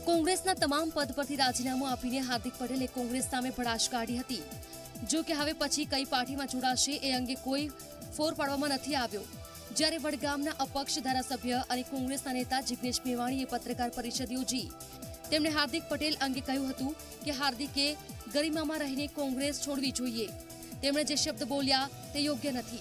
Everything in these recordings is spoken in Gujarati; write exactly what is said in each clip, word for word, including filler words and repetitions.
કોંગ્રેસના તમામ પદ પરથી રાજીનામું આપીને હાર્દિક પટેલે કોંગ્રેસ સામે ભડાશ કાઢી હતી। જો કે હવે પછી કઈ પાર્ટીમાં જોડાશે એ અંગે કોઈ ફોર પાડવામાં નથી આવ્યો। જ્યારે વડગામના અપક્ષ ધારાસભ્ય અને કોંગ્રેસના નેતા જિગ્નેશ મેવાણીએ પત્રકાર પરિષદ યોજી તેમણે હાર્દિક પટેલ અંગે કહ્યું હતું કે હાર્દિકે ગરિમામાં રહીને કોંગ્રેસ છોડવી જોઈએ। તેમણે જે શબ્દ બોલ્યા તે યોગ્ય નથી।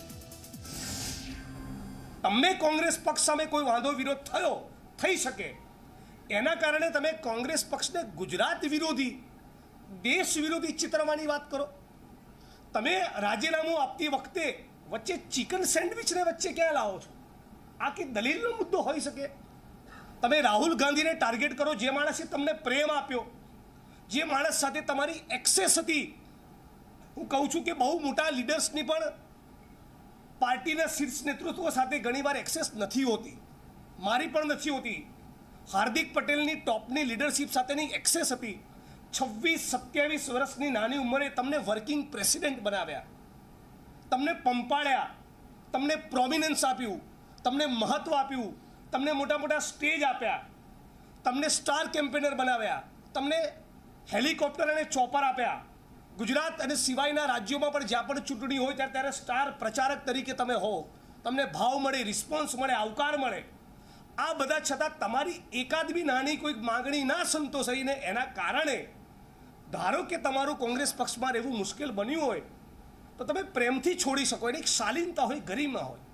તમને કોંગ્રેસ પક્ષ સામે કોઈ વાંધો વિરોધ થયો થઈ શકે એના કારણે તમે કોંગ્રેસ પક્ષને ગુજરાત વિરોધી દેશ વિરોધી ચિત્રવાની વાત કરો। તમે રાજીનામું આપતી વખતે વચ્ચે ચિકન સેન્ડવિચને વચ્ચે ક્યાં લાવો છો? આ કે દલીલનો મુદ્દો હોઈ શકે? તમે રાહુલ ગાંધીને ટાર્ગેટ કરો, જે માણસે તમને પ્રેમ આપ્યો, જે માણસ સાથે તમારી એક્સેસ હતી। હું કહું છું કે બહુ મોટા લીડર્સની પણ પાર્ટીના શીર્ષ નેતૃત્વ સાથે ઘણીવાર એક્સેસ નથી હોતી, મારી પણ નથી હોતી। હાર્દિક પટેલની ટોપની લીડરશિપ સાથેની એક્સેસ હતી। છવ્વીસ સત્યાવીસ વર્ષની નાની ઉંમરે તમને વર્કિંગ પ્રેસિડેન્ટ બનાવ્યા, તમને પંપાળ્યા, તમને પ્રોમિનન્સ આપ્યું, તમને મહત્વ આપ્યું, તમને મોટા મોટા સ્ટેજ આપ્યા, તમને સ્ટાર કેમ્પેનર બનાવ્યા, તમને હેલિકોપ્ટર અને ચોપર આપ્યા। ગુજરાત અને સિવાયના રાજ્યોમાં પણ જ્યાં પણ ચૂંટણી હોય ત્યારે ત્યારે સ્ટાર પ્રચારક તરીકે તમે હો, તમને ભાવ મળે, રિસ્પોન્સ મળે, આવકાર મળે। આ બધા છતાં તમારી એકાદ બી નાની કોઈ માગણી ના સંતોષાઈને એના કારણે ધારો કે તમારું કોંગ્રેસ પક્ષમાં રહેવું મુશ્કેલ બન્યું હોય તો તમે પ્રેમથી છોડી શકો, એની એક શાલીનતા હોય, ગરિમા હોય।